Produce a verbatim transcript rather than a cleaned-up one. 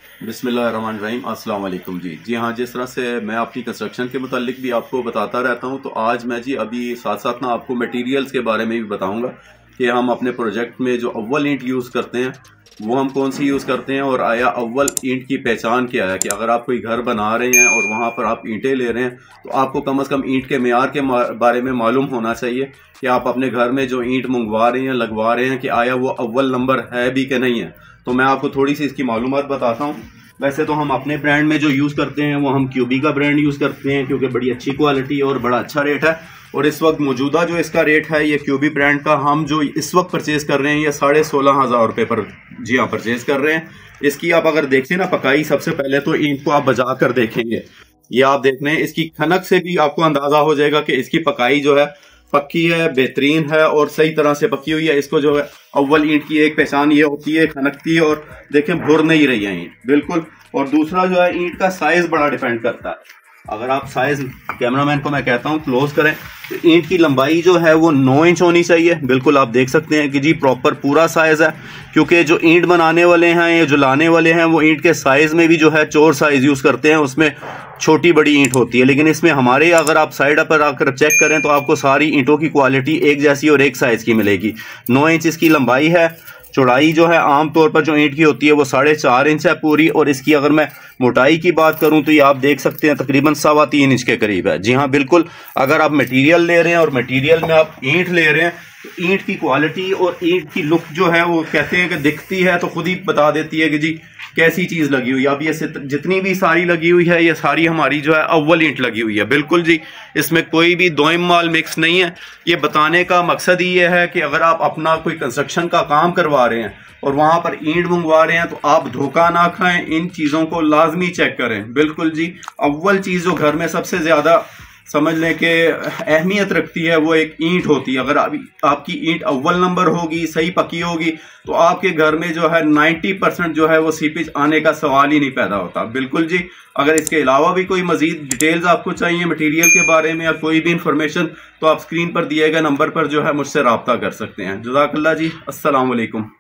बिस्मिल्लाहिर्रहमानिर्रहीम, अस्सलाम वालेकुम जी। जी हाँ, जिस तरह से मैं अपनी कंस्ट्रक्शन के मुतालिक भी आपको बताता रहता हूँ, तो आज मैं जी अभी साथ साथ ना आपको मटेरियल्स के बारे में भी बताऊँगा कि हम अपने प्रोजेक्ट में जो अव्वल ईंट यूज़ करते हैं वो हम कौन सी यूज़ करते हैं, और आया अव्वल ईंट की पहचान क्या है। कि अगर आप कोई घर बना रहे हैं और वहाँ पर आप ईंटें ले रहे हैं तो आपको कम अज़ कम ईंट के मेयार के बारे में मालूम होना चाहिए कि आप अपने घर में जो ईंट मंगवा रहे हैं, लगवा रहे हैं, कि आया वो अव्वल नंबर है भी कि नहीं है। तो मैं आपको थोड़ी सी इसकी मालूमात बताता हूँ। वैसे तो हम अपने ब्रांड में जो यूज़ करते हैं वो हम क्यूबी का ब्रांड यूज़ करते हैं, क्योंकि बड़ी अच्छी क्वालिटी और बड़ा अच्छा रेट है। और इस वक्त मौजूदा जो इसका रेट है, ये क्यूबी ब्रांड का हम जो इस वक्त परचेज़ कर रहे हैं ये साढ़े सोलह हज़ार रुपये पर जी हाँ परचेज़ कर रहे हैं। इसकी आप अगर देखें ना पकाई, सबसे पहले तो ईंट को आप बजा कर देखेंगे, ये आप देख रहे हैं, इसकी खनक से भी आपको अंदाज़ा हो जाएगा कि इसकी पकाई जो है पक्की है, बेहतरीन है और सही तरह से पकी हुई है। इसको जो है अव्वल ईंट की एक पहचान ये होती है, खनकती है और देखें भुर नहीं रही है ईंट बिल्कुल। और दूसरा जो है ईंट का साइज बड़ा डिपेंड करता है। अगर आप साइज, कैमरामैन को मैं कहता हूँ क्लोज करें, तो ईंट की लंबाई जो है वो नौ इंच होनी चाहिए। बिल्कुल आप देख सकते हैं कि जी प्रॉपर पूरा साइज है, क्योंकि जो ईंट बनाने वाले हैं या जो लाने वाले हैं वो ईंट के साइज में भी जो है चौर साइज यूज करते हैं, उसमें छोटी बड़ी ईंट होती है। लेकिन इसमें हमारे अगर आप साइड पर आकर चेक करें तो आपको सारी ईंटों की क्वालिटी एक जैसी और एक साइज की मिलेगी। नौ इंच इसकी लंबाई है। चौड़ाई जो है आमतौर पर जो ईंट की होती है वो साढ़े चार इंच है पूरी। और इसकी अगर मैं मोटाई की बात करूं तो ये आप देख सकते हैं तकरीबन सवा तीन इंच के करीब है। जी हाँ बिल्कुल। अगर आप मटेरियल ले रहे हैं और मटेरियल में आप ईंट ले रहे हैं तो ईंट की क्वालिटी और ईंट की लुक जो है वो कहते हैं कि दिखती है तो खुद ही बता देती है कि जी कैसी चीज़ लगी हुई है। अब ये जितनी भी सारी लगी हुई है ये सारी हमारी जो है अव्वल ईंट लगी हुई है बिल्कुल जी। इसमें कोई भी दोइम माल मिक्स नहीं है। ये बताने का मकसद ही ये है कि अगर आप अपना कोई कंस्ट्रक्शन का काम करवा रहे हैं और वहाँ पर ईंट मंगवा रहे हैं तो आप धोखा ना खाएं, इन चीज़ों को लाजमी चेक करें बिल्कुल जी। अव्वल चीज़ जो घर में सबसे ज़्यादा समझ लें कि अहमियत रखती है वो एक ईंट होती है। अगर आप, आपकी ईंट अव्वल नंबर होगी, सही पकी होगी, तो आपके घर में जो है नब्बे परसेंट जो है वो सीपेज आने का सवाल ही नहीं पैदा होता बिल्कुल जी। अगर इसके अलावा भी कोई मजीद डिटेल्स आपको चाहिए मटेरियल के बारे में या कोई भी इंफॉर्मेशन, तो आप स्क्रीन पर दिए गए नंबर पर जो है मुझसे रब्ता कर सकते हैं। जज़ाकल्लाह जी, अस्सलाम वालेकुम।